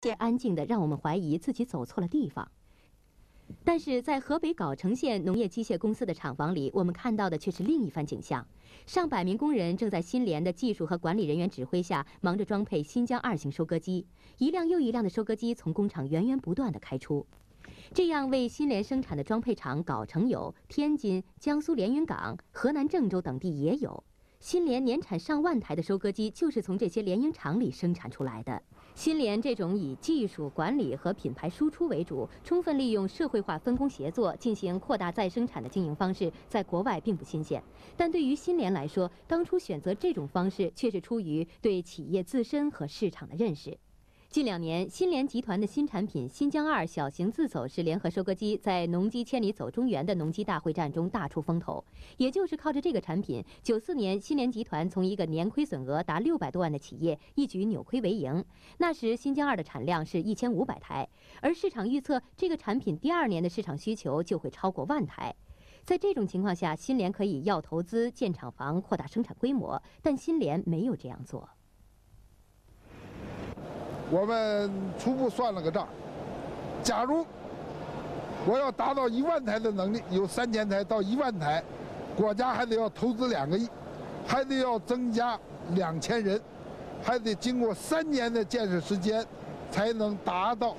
安静的让我们怀疑自己走错了地方。但是在河北藁城县农业机械公司的厂房里，我们看到的却是另一番景象：上百名工人正在新联的技术和管理人员指挥下，忙着装配新疆2型收割机，一辆又一辆的收割机从工厂源源不断地开出。这样为新联生产的装配厂藁城有，天津、江苏连云港、河南郑州等地也有。新联年产上万台的收割机就是从这些联营厂里生产出来的。新联这种以技术管理和品牌输出为主，充分利用社会化分工协作进行扩大再生产的经营方式，在国外并不新鲜。但对于新联来说，当初选择这种方式，却是出于对企业自身和市场的认识。近2年，新联集团的新产品新疆2小型自走式联合收割机在农机千里走中原的农机大会战中大出风头。也就是靠着这个产品，94年新联集团从一个年亏损额达600多万的企业一举扭亏为盈。那时新疆2的产量是1500台，而市场预测这个产品第2年的市场需求就会超过1万台。在这种情况下，新联可以要投资建厂房扩大生产规模，但新联没有这样做。 我们初步算了个账，假如我要达到1万台的能力，有3000台到1万台，国家还得要投资2个亿，还得要增加2000人，还得经过3年的建设时间，才能达到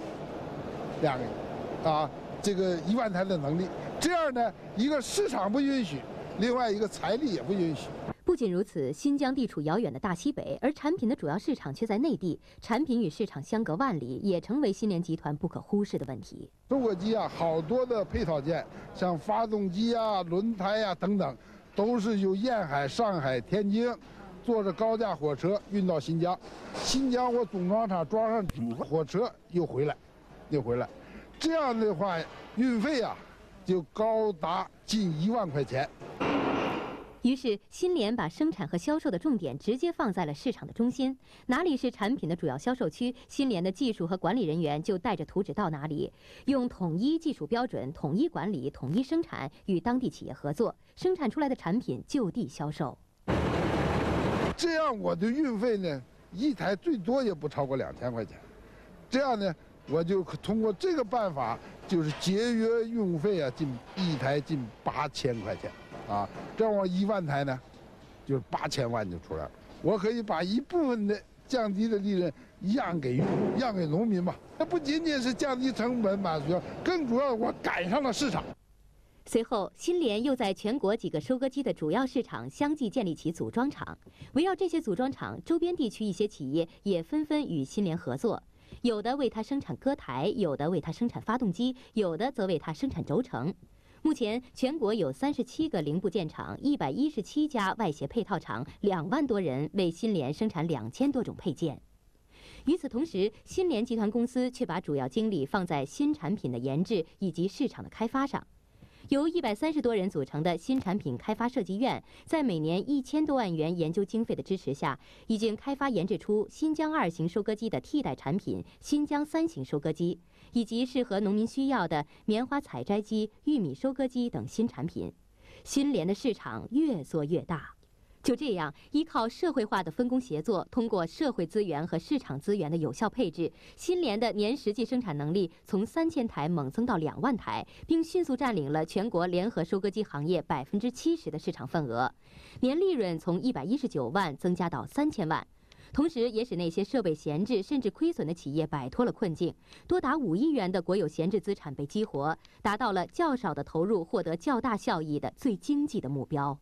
2个亿，这个1万台的能力。这样呢，一个市场不允许，另外一个财力也不允许。 不仅如此，新疆地处遥远的大西北，而产品的主要市场却在内地，产品与市场相隔万里，也成为新联集团不可忽视的问题。 收割机好多的配套件，像发动机轮胎等等，都是由沿海、上海、天津坐着高架火车运到新疆。新疆我总装厂装上火车又回来，这样的话运费就高达近1万块钱。 于是，新联把生产和销售的重点直接放在了市场的中心，哪里是产品的主要销售区，新联的技术和管理人员就带着图纸到哪里，用统一技术标准、统一管理、统一生产，与当地企业合作，生产出来的产品就地销售。 这样我的运费呢，一台最多也不超过2000块钱。这样呢，我就通过这个办法，就是节约运费一台近8000块钱。这样我1万台呢，就是8000万就出来了。我可以把一部分的降低的利润让给农民吧。这不仅仅是降低成本满足，更主要我赶上了市场。 随后，新联又在全国几个收割机的主要市场相继建立起组装厂，围绕这些组装厂，周边地区一些企业也纷纷与新联合作，有的为它生产割台，有的为它生产发动机，有的则为它生产轴承。目前，全国有37个零部件厂，117家外协配套厂，2万多人为新联生产2000多种配件。与此同时，新联集团公司却把主要精力放在新产品的研制以及市场的开发上。由130多人组成的新产品开发设计院，在每年1000多万元研究经费的支持下，已经开发研制出新疆2型收割机的替代产品新疆3型收割机，以及适合农民需要的棉花采摘机、玉米收割机等新产品。新联的市场越做越大。就这样，依靠社会化的分工协作，通过社会资源和市场资源的有效配置，新联的年实际生产能力从3000台猛增到2万台，并迅速占领了全国联合收割机行业70%的市场份额，年利润从119万增加到3000万。同时，也使那些设备闲置甚至亏损的企业摆脱了困境，多达5亿元的国有闲置资产被激活，达到了较少的投入获得较大效益的最经济的目标。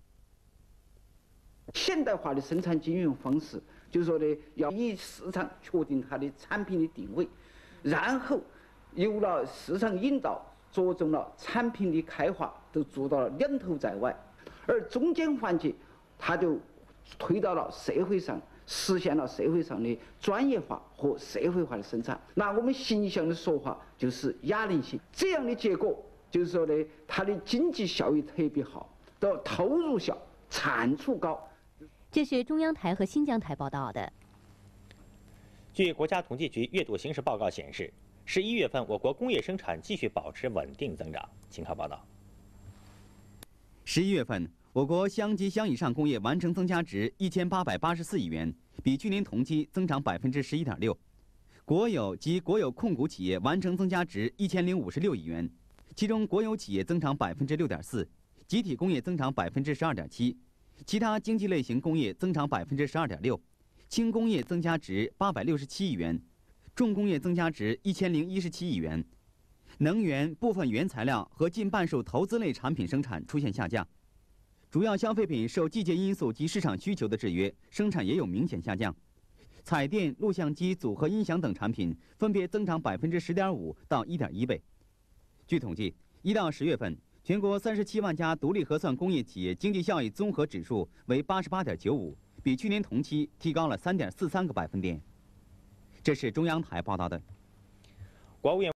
现代化的生产经营方式，就是说呢，要以市场确定它的产品的定位，然后有了市场引导，着重了产品的开发，都做到了两头在外，而中间环节，它就推到了社会上，实现了社会上的专业化和社会化的生产。那我们形象的说法就是哑铃型，这样的结果就是说呢，它的经济效益特别好，的投入小，产出高。 这是中央台和新疆台报道的。 据国家统计局月度形势报告显示，11月份我国工业生产继续保持稳定增长。请看报道。 11月份，我国乡及乡以上工业完成增加值1884亿元，比去年同期增长11.6%。 国有及国有控股企业完成增加值1056亿元，其中国有企业增长6.4%，集体工业增长12.7%，其他经济类型工业增长12.6%，轻工业增加值867亿元，重工业增加值1017亿元。能源、部分原材料和近半数投资类产品生产出现下降。主要消费品受季节因素及市场需求的制约，生产也有明显下降。彩电、录像机、组合音响等产品分别增长10.5%到1.1倍。据统计，1到10月份，全国37万家独立核算工业企业经济效益综合指数为88.95，比去年同期提高了3.43个百分点。这是中央台报道的。 国务院